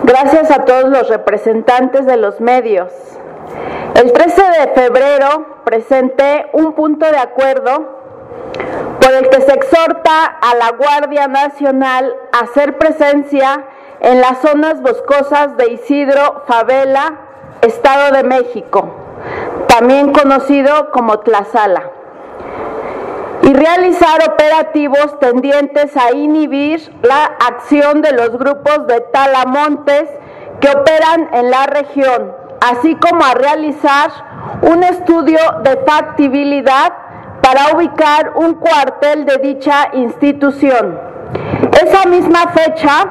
Gracias a todos los representantes de los medios. El 13 de febrero presenté un punto de acuerdo por el que se exhorta a la Guardia Nacional a hacer presencia en las zonas boscosas de Isidro Fabela, Estado de México, también conocido como Tlaxcala, y realizar operativos tendientes a inhibir la acción de los grupos de talamontes que operan en la región, así como a realizar un estudio de factibilidad para ubicar un cuartel de dicha institución. Esa misma fecha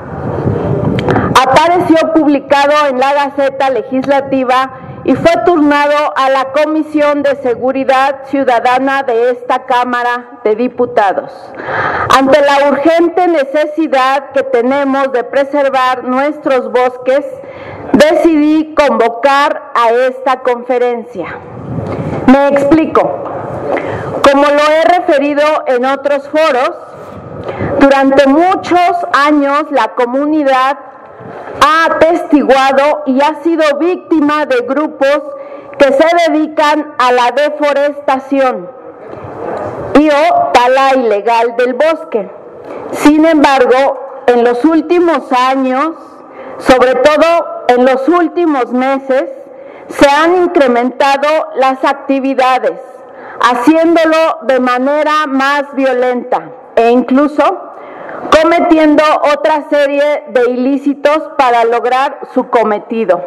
apareció publicado en la Gaceta Legislativa y fue turnado a la Comisión de Seguridad Ciudadana de esta Cámara de Diputados. Ante la urgente necesidad que tenemos de preservar nuestros bosques, decidí convocar a esta conferencia. Me explico. Como lo he referido en otros foros, durante muchos años la comunidad ha atestiguado y ha sido víctima de grupos que se dedican a la deforestación y o tala ilegal del bosque. Sin embargo, en los últimos años, sobre todo en los últimos meses, se han incrementado las actividades, haciéndolo de manera más violenta e incluso cometiendo otra serie de ilícitos para lograr su cometido.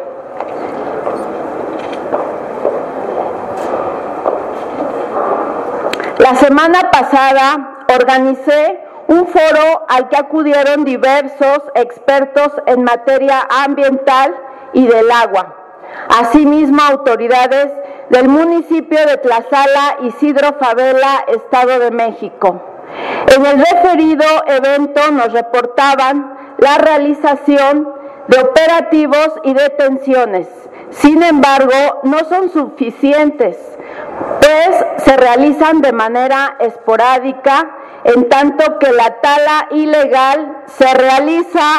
La semana pasada organicé un foro al que acudieron diversos expertos en materia ambiental y del agua, asimismo autoridades del municipio de Tlaxcala, Isidro Fabela, Estado de México. En el referido evento nos reportaban la realización de operativos y detenciones. Sin embargo, no son suficientes, pues se realizan de manera esporádica, en tanto que la tala ilegal se realiza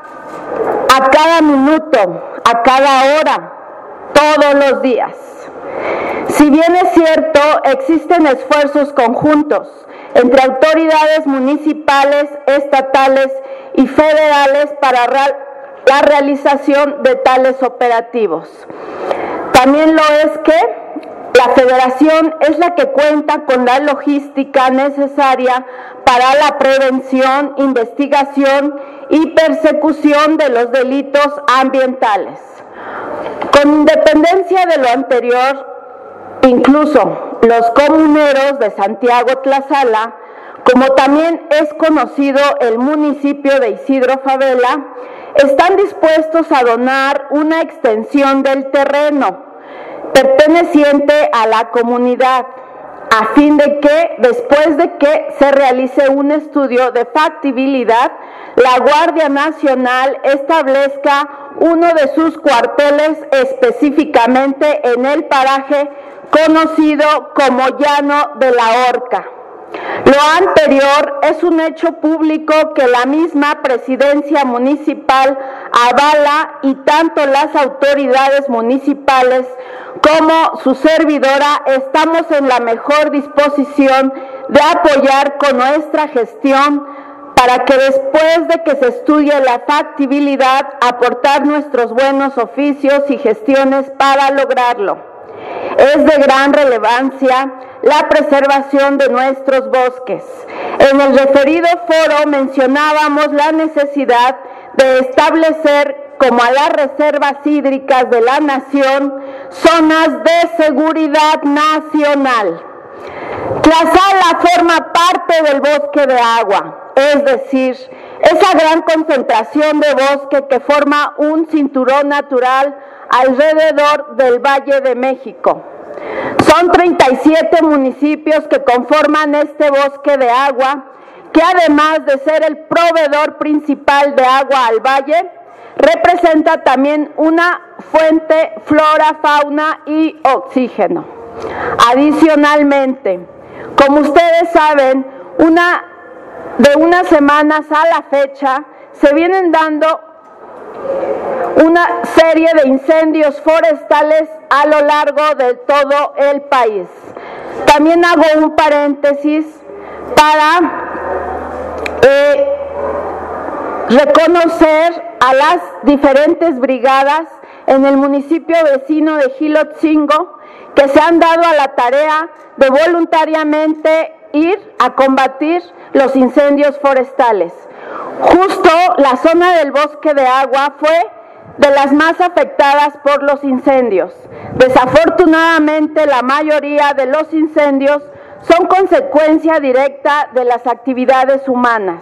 a cada minuto, a cada hora, todos los días. Si bien es cierto, existen esfuerzos conjuntos entre autoridades municipales, estatales y federales para la realización de tales operativos. También lo es que la Federación es la que cuenta con la logística necesaria para la prevención, investigación y persecución de los delitos ambientales. Con independencia de lo anterior, incluso los comuneros de Santiago Tlaxcala, como también es conocido el municipio de Isidro Fabela, están dispuestos a donar una extensión del terreno perteneciente a la comunidad, a fin de que, después de que se realice un estudio de factibilidad, la Guardia Nacional establezca uno de sus cuarteles específicamente en el paraje conocido como Llano de la Horca. Lo anterior es un hecho público que la misma presidencia municipal avala y tanto las autoridades municipales como su servidora estamos en la mejor disposición de apoyar con nuestra gestión para que después de que se estudie la factibilidad aportar nuestros buenos oficios y gestiones para lograrlo. Es de gran relevancia la preservación de nuestros bosques. En el referido foro mencionábamos la necesidad de establecer, como a las reservas hídricas de la nación, zonas de seguridad nacional. Tlaxcala forma parte del bosque de agua, es decir, esa gran concentración de bosque que forma un cinturón natural alrededor del Valle de México. Son 37 municipios que conforman este bosque de agua, que además de ser el proveedor principal de agua al valle, representa también una fuente flora, fauna y oxígeno. Adicionalmente, como ustedes saben, de unas semanas a la fecha se vienen dando una serie de incendios forestales a lo largo de todo el país. También hago un paréntesis para reconocer a las diferentes brigadas en el municipio vecino de Jilotzingo que se han dado a la tarea de voluntariamente ir a combatir los incendios forestales. Justo la zona del Bosque de Agua fue de las más afectadas por los incendios. Desafortunadamente, la mayoría de los incendios son consecuencia directa de las actividades humanas.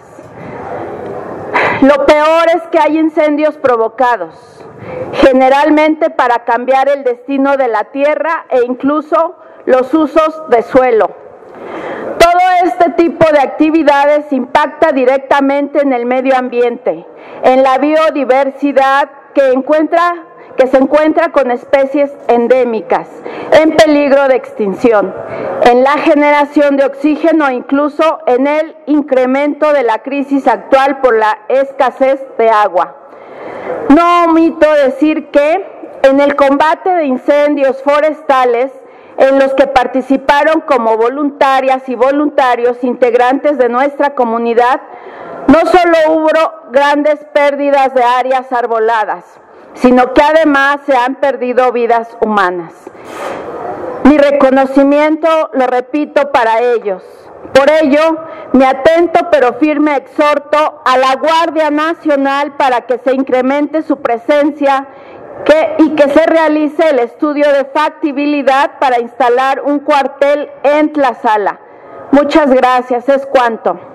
Lo peor es que hay incendios provocados, generalmente para cambiar el destino de la tierra e incluso los usos de suelo. Todo este tipo de actividades impacta directamente en el medio ambiente, en la biodiversidad que se encuentra con especies endémicas en peligro de extinción, en la generación de oxígeno e incluso en el incremento de la crisis actual por la escasez de agua. No omito decir que en el combate de incendios forestales, en los que participaron como voluntarias y voluntarios integrantes de nuestra comunidad, no solo hubo grandes pérdidas de áreas arboladas, sino que además se han perdido vidas humanas. Mi reconocimiento, lo repito, para ellos. Por ello, mi atento pero firme exhorto a la Guardia Nacional para que se incremente su presencia y que se realice el estudio de factibilidad para instalar un cuartel en Tlaxcala. Muchas gracias, es cuanto.